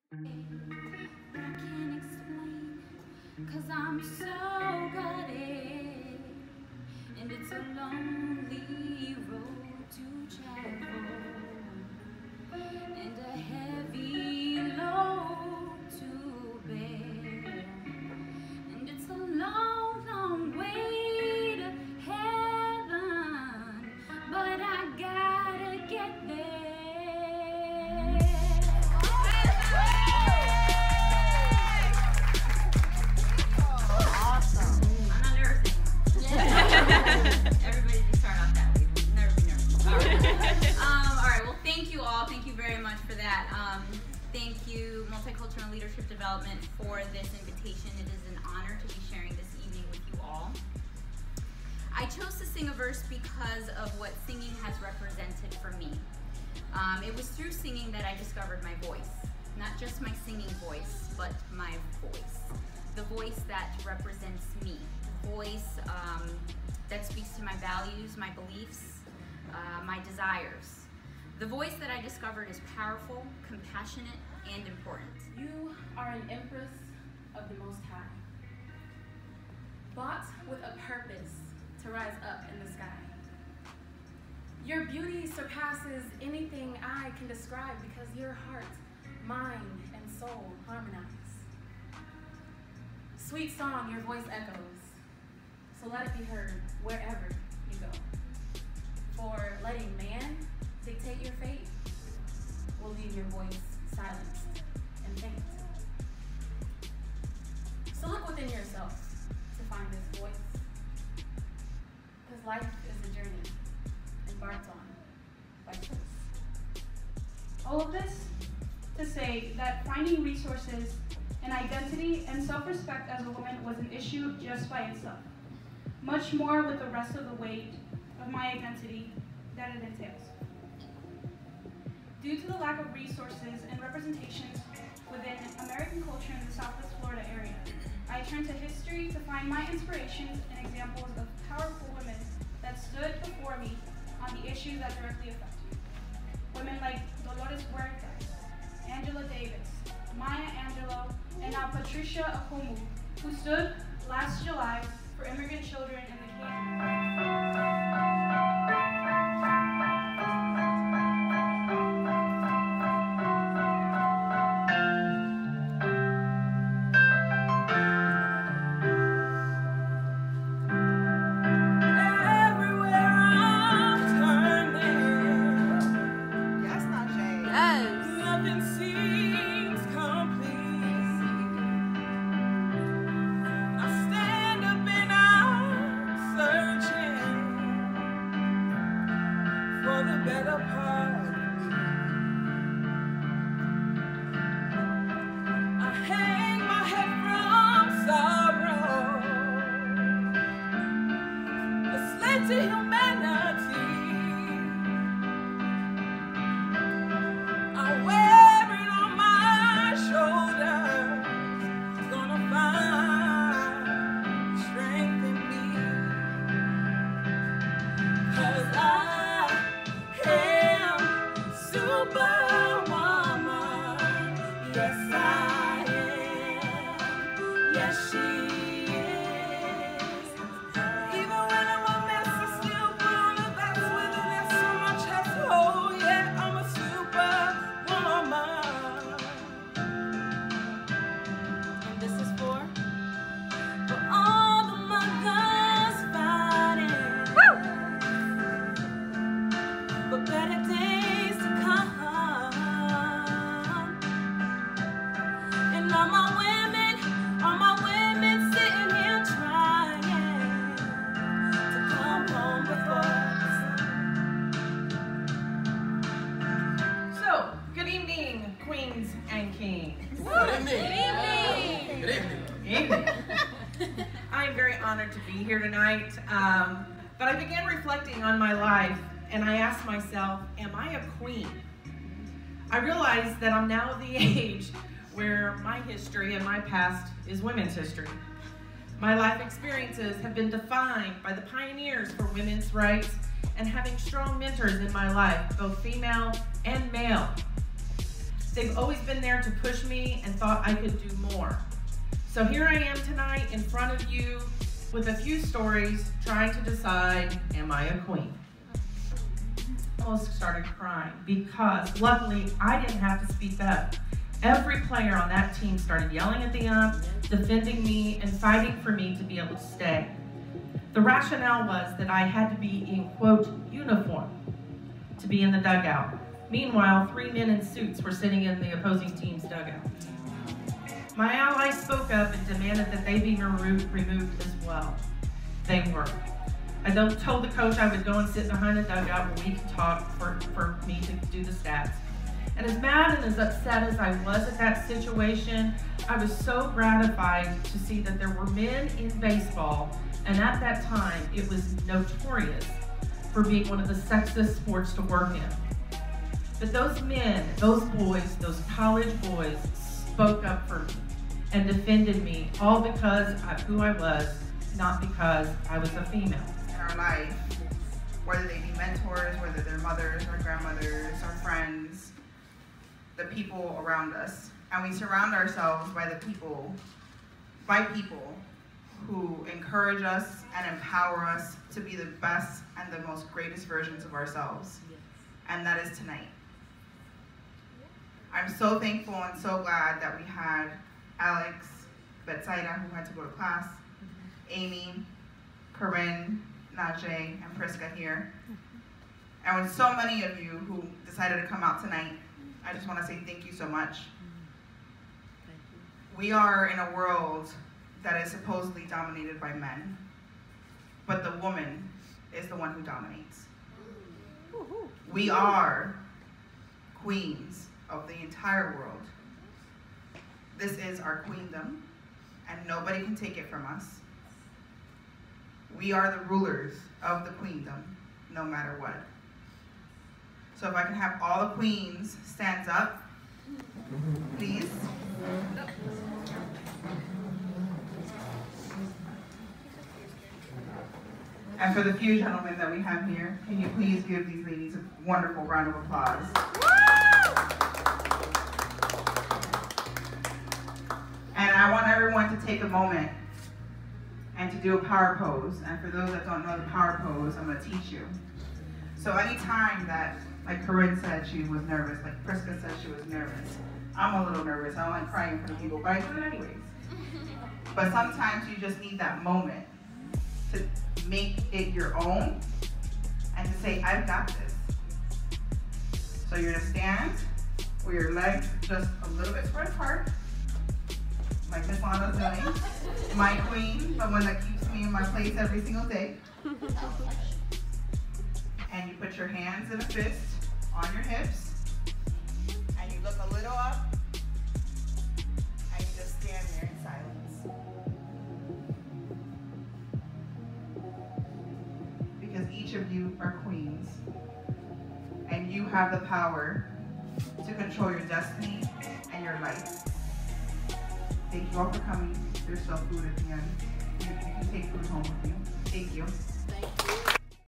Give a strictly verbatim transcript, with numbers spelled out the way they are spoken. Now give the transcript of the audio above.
I can't explain, cause I'm so gutted, and it's a lonely road to travel, and a heavy load to bear, and it's a long, long way to heaven, but I gotta get there. Everybody just start off that way. We'll never be nervous. All right. Um, all right. Well, thank you all. Thank you very much for that. Um, thank you, Multicultural Leadership Development, for this invitation. It is an honor to be sharing this evening with you all. I chose to sing a verse because of what singing has represented for me. Um, it was through singing that I discovered my voice. Not just my singing voice, but my voice. The voice that represents me. The voice um, that speaks to my values, my beliefs, uh, my desires. The voice that I discovered is powerful, compassionate, and important. You are an empress of the Most High, bought with a purpose to rise up in the sky. Your beauty surpasses anything I can describe because your heart, mind, and soul harmonize. Sweet song, your voice echoes, so let it be heard wherever you go. For letting man dictate your fate will leave your voice silenced and faint. So look within yourself to find this voice, because life is a journey embarked on by choice. All of this to say that finding resources and identity and self-respect as a woman was an issue just by itself, much more with the rest of the weight of my identity that it entails. Due to the lack of resources and representations within American culture in the Southwest Florida area, I turned to history to find my inspirations and examples of powerful women that stood before me on the issues that directly affect me. Women like Dolores Huerta, Angela Davis, Maya Angelou, and now Patricia Akumu, who stood last July for immigrant children in the camp. Here tonight, um, but I began reflecting on my life and I asked myself, am I a queen? I realized that I'm now at the age where my history and my past is women's history. My life experiences have been defined by the pioneers for women's rights and having strong mentors in my life, both female and male. They've always been there to push me and thought I could do more. So here I am tonight in front of you with a few stories trying to decide, am I a queen? I almost started crying because luckily I didn't have to speak up. Every player on that team started yelling at the ump, defending me, and fighting for me to be able to stay. The rationale was that I had to be in, quote, uniform to be in the dugout. Meanwhile, three men in suits were sitting in the opposing team's dugout. My allies spoke up and demanded that they be removed as well. They were. I told the coach I would go and sit behind the dugout where we could talk for, for me to do the stats. And as mad and as upset as I was at that situation, I was so gratified to see that there were men in baseball, and at that time it was notorious for being one of the sexist sports to work in. But those men, those boys, those college boys spoke up for me and defended me, all because of who I was, not because I was a female. In our life, whether they be mentors, whether they're mothers or grandmothers or friends, the people around us. And we surround ourselves by the people, by people who encourage us and empower us to be the best and the most greatest versions of ourselves. And that is tonight. I'm so thankful and so glad that we had Alex, Betsaida, who had to go to class, Amy, Corinne, Najee, and Priska here. And with so many of you who decided to come out tonight, I just want to say thank you so much. We are in a world that is supposedly dominated by men, but the woman is the one who dominates. We are queens of the entire world. This is our queendom, and nobody can take it from us. We are the rulers of the queendom, no matter what. So if I can have all the queens stand up, please. And for the few gentlemen that we have here, can you please give these ladies a wonderful round of applause? And I want everyone to take a moment and to do a power pose. And for those that don't know the power pose, I'm going to teach you. So anytime that, like Corinne said, she was nervous, like Priska said she was nervous, I'm a little nervous. I don't like crying in front of people, but I do it anyways. But sometimes you just need that moment to make it your own and to say, I've got this. So you're going to stand with your legs just a little bit spread apart, like Miss Lana's doing. My queen, the one that keeps me in my place every single day. And you put your hands in a fist on your hips, and you look a little up, and you just stand there in silence. Because each of you are queens, and you have the power to control your destiny and your life. Thank you all for coming. There's still food at the end. You, you can take food home with you. Thank you. Thank you.